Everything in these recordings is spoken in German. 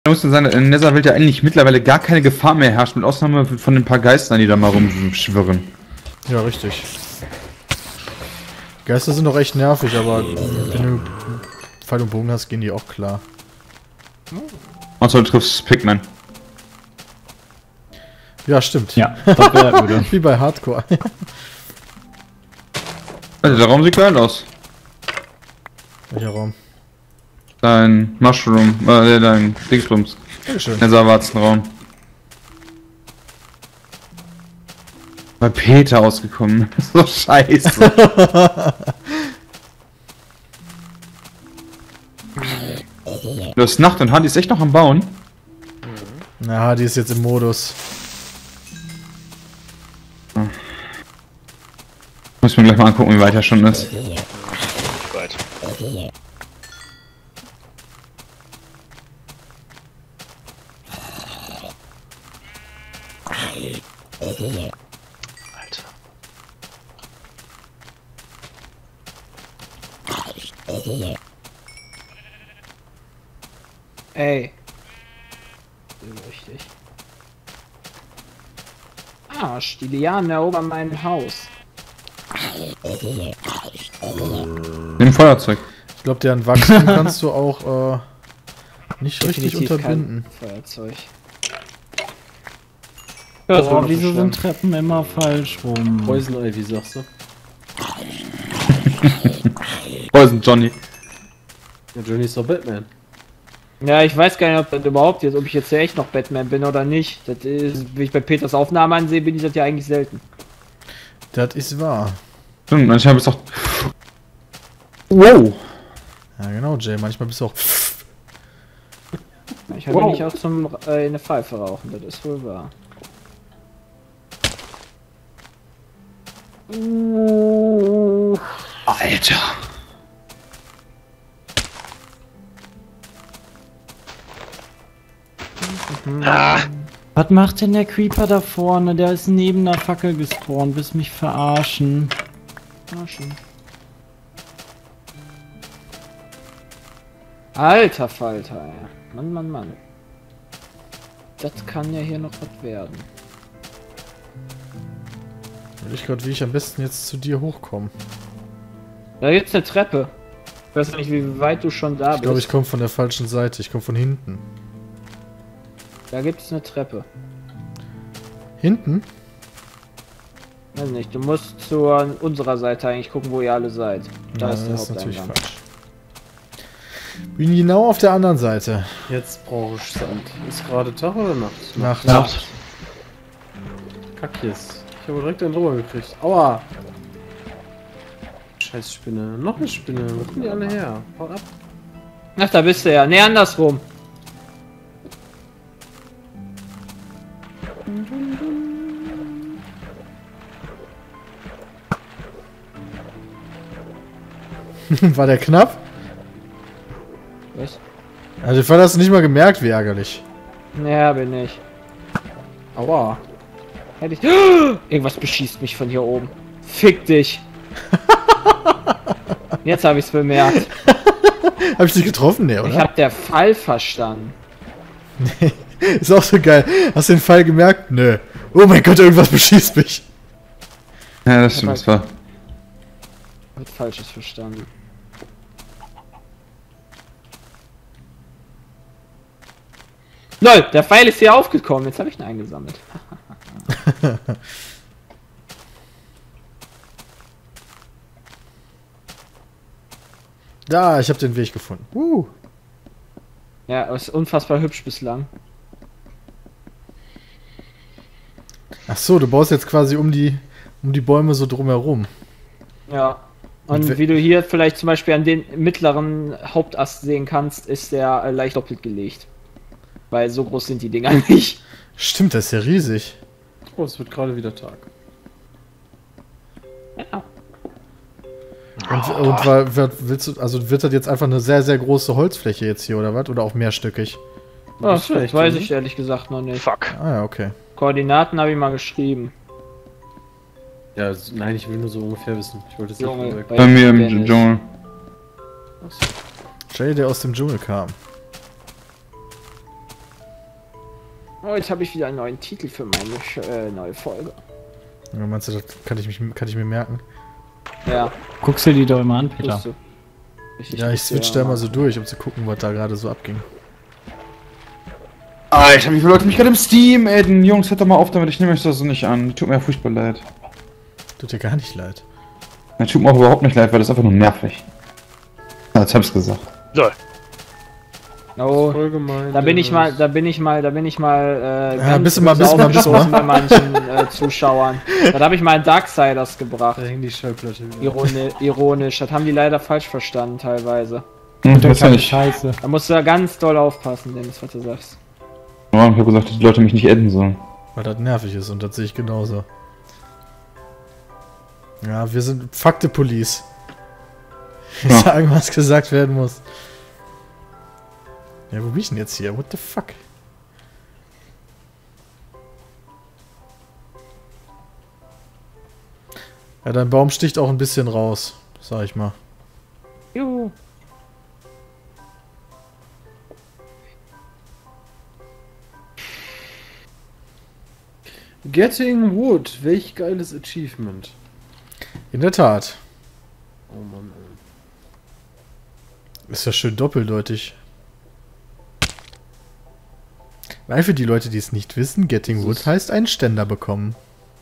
Ich muss sagen, in Netherwelt ja eigentlich mittlerweile gar keine Gefahr mehr herrscht, mit Ausnahme von den paar Geistern, die da mal rumschwirren. Ja, richtig. Geister sind doch echt nervig, aber wenn du Pfeil und Bogen hast, gehen die auch klar. Und so, du triffst Pigman. Ja, stimmt. Ja, das wäre öde. Wie bei Hardcore. Also, der Raum sieht geil aus. Welcher Raum? Dein Mushroom, dein Dingsbums. Dankeschön. Netherwarzenraum. Bei Peter ausgekommen. So scheiße. Du hast Nacht und Hardy ist echt noch am Bauen. Na, die ist jetzt im Modus. Muss ich mir gleich mal angucken, wie weit er schon ist. Weit. Alter. Ey. Richtig. Arsch, die Lianen erobern mein Haus. Nimm Feuerzeug. Ich glaube, deren Wachstum kannst du auch nicht richtig Definitiv unterbinden. kein Feuerzeug. Boah, wieso sind Treppen immer falsch rum? Poison Ivy, sagst du? Poison Johnny. Ja, Johnny ist doch Batman. Ja, ich weiß gar nicht, ob das überhaupt jetzt, ob ich jetzt echt noch Batman bin oder nicht. Das ist, wie ich bei Peters Aufnahme ansehe, bin ich das ja eigentlich selten. Das ist wahr. Stimmt, manchmal bist du auch... Wow! Ja, genau, Jay. Manchmal bist du auch. Ich habe nicht auch zum eine Pfeife rauchen, das ist wohl wahr. Alter! Was macht denn der Creeper da vorne? Der ist neben der Fackel gespawnt. Willst mich verarschen? Alter Falter, ey. Mann, Mann, Mann. Das kann ja hier noch was werden. Will ich gerade, wie ich am besten jetzt zu dir hochkomme. Da gibt's eine Treppe. Ich weiß nicht, wie weit du schon da Ich glaube, bist. ich komme von der falschen Seite. Ich komme von hinten. Da gibt's eine Treppe. Hinten? Weiß nicht, du musst zu unserer Seite eigentlich gucken, wo ihr alle seid. Da Nein, ist der das ist natürlich Haupteingang. falsch. Bin genau auf der anderen Seite. Jetzt brauche ich Sand. Ist gerade Tag oder Nacht? Nacht. Nacht. Kackjes. Ich habe direkt einen drüber gekriegt. Aua! Scheiß Spinne. Noch eine Spinne. Wo kommen die alle her? Haut ab. Ach, da bist du ja. Nee, andersrum. War der knapp? Was? Also, ich fand das nicht mal gemerkt, wie ärgerlich. Ja, bin ich. Aua. Hätte ich... Irgendwas beschießt mich von hier oben. Fick dich. Jetzt habe ich's bemerkt. Hab ich dich getroffen? Nee, oder? Ich hab der Fall verstanden. Ist auch so geil. Hast du den Fall gemerkt? Nö. Oh mein Gott, irgendwas beschießt mich. Ja, das stimmt, das war... Wird Falsches verstanden. LOL, der Pfeil ist hier aufgekommen. Jetzt habe ich ihn eingesammelt. Da, ich habe den Weg gefunden. Ja, ist unfassbar hübsch bislang. Ach so, du baust jetzt quasi um die Bäume so drumherum. Ja. Und Und wie du hier vielleicht zum Beispiel an den mittleren Hauptast sehen kannst, ist der leicht doppelt gelegt. Weil so groß sind die Dinger nicht. Stimmt, das ist ja riesig. Oh, es wird gerade wieder Tag. Ja. Willst du, also wird das jetzt einfach eine sehr, sehr große Holzfläche jetzt hier, oder was? Oder auch mehrstöckig? Das schlecht, weiß oder? ich ehrlich gesagt noch nicht. Fuck. Ah ja, okay. Koordinaten habe ich mal geschrieben. Ja, nein, ich will nur so ungefähr wissen. Ich wollte es nicht Junge, direkt. Bei mir im Dennis. Dschungel. Jay, der aus dem Dschungel kam. Oh, jetzt habe ich wieder einen neuen Titel für meine neue Folge. Ja, meinst du, das kann ich mir merken? Ja, Guckst du die doch immer an, Peter? tust du. Ja, ich switch da immer so durch, um zu gucken, was da gerade so abging. Alter, wie viele Leute mich gerade im Steam adden. Jungs, hört doch mal auf damit, ich nehme euch das so nicht an. Tut mir ja furchtbar leid. Tut dir gar nicht leid. Ja, tut mir auch überhaupt nicht leid, weil das ist einfach nur nervig. Ja, jetzt hab ich's gesagt. Oh, Voll gemein. da bin ich mal Ja, bist du mal aufgestoßen bei manchen Zuschauern. Da habe ich mal einen Darksiders gebracht. Da hängt die Schallplatte wieder. Ironisch, das haben die leider falsch verstanden teilweise. Das ist ja nicht. Scheiße. Da musst du da ganz doll aufpassen, Dennis, was du sagst. Ja, ich hab gesagt, dass die Leute mich nicht adden sollen. Weil das nervig ist und das sehe ich genauso. Ja, wir sind Fakte Police. Wir Ja. sagen, was gesagt werden muss. Ja, wo bin ich denn jetzt hier? What the fuck? Ja, dein Baum sticht auch ein bisschen raus, sag ich mal. Juhu. Getting Wood, welch geiles Achievement. In der Tat. Oh Mann, ey. Ist ja schön doppeldeutig. Weil für die Leute, die es nicht wissen, Getting Wood heißt einen Ständer bekommen.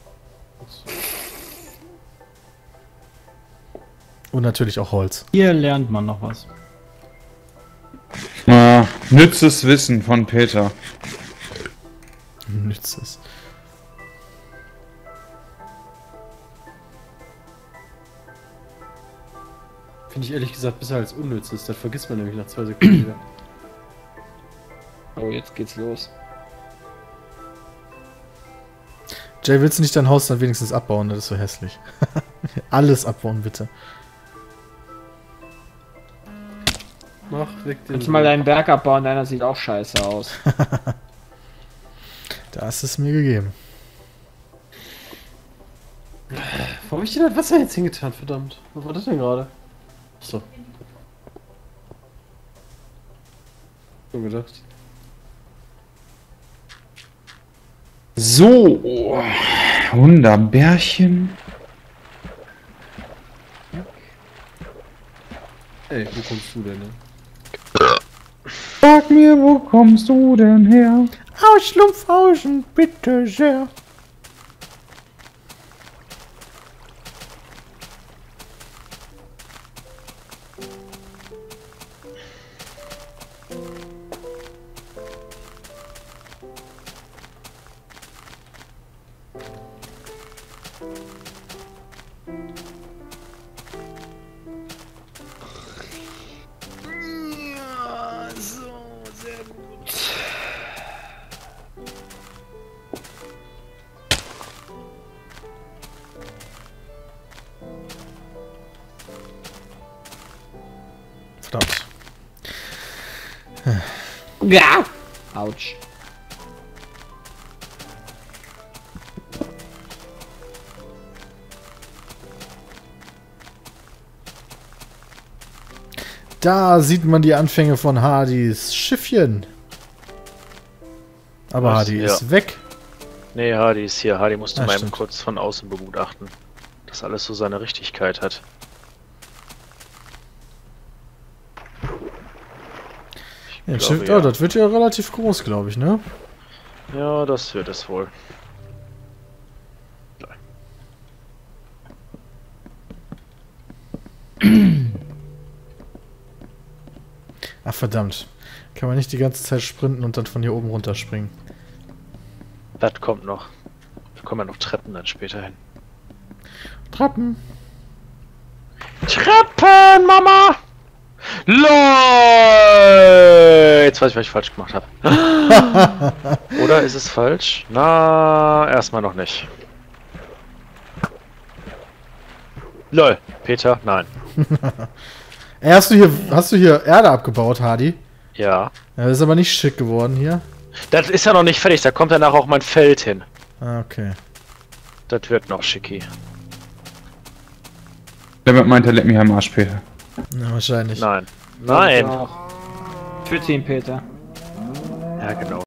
Und natürlich auch Holz. Hier lernt man noch was. Nützes Wissen von Peter. Nützt es. Finde ich ehrlich gesagt besser als unnütz ist. Das vergisst man nämlich nach 2 Sekunden wieder. Oh, jetzt geht's los. Jay, willst du nicht dein Haus dann wenigstens abbauen? Das ist so hässlich. Alles abbauen, bitte. Mach weg den. Kannst du mal deinen Berg abbauen, deiner sieht auch scheiße aus. Da ist es mir gegeben. Wo hab ich denn das Wasser jetzt hingetan, verdammt? Was war das denn gerade? Achso. So gedacht. So. Wunderbärchen. Ey, wo kommst du denn, ne? Sag mir, wo kommst du denn her? Aus Schlumpfhausen, bitte sehr. Verdammt. Ja! Autsch. Da sieht man die Anfänge von Hardys Schiffchen. Aber Was? Hardy Ja. ist weg. Nee, Hardy ist hier. Hardy musste Ah, mal eben stimmt. kurz von außen begutachten, dass alles so seine Richtigkeit hat. Ja, glaube, Schiff, ja. Oh, das wird ja relativ groß, glaube ich, ne? Ja, das wird es wohl. Ach, verdammt. Kann man nicht die ganze Zeit sprinten und dann von hier oben runterspringen. Das kommt noch. Da kommen ja noch Treppen dann später hin. Treppen. Treppen, Mama! LOL! Jetzt weiß ich, was ich falsch gemacht habe. Oder ist es falsch? Na, erstmal noch nicht. LOL. Peter, nein. Ey, hast du hier Erde abgebaut, Hardy? Ja. Ja, das ist aber nicht schick geworden hier. Das ist ja noch nicht fertig, da kommt danach auch mein Feld hin. Ah, okay. Das wird noch schicki. Damit meint er, leck mich am Arsch, Peter. Ja, wahrscheinlich. Nein. Nein! Für Team Peter. Ja, genau.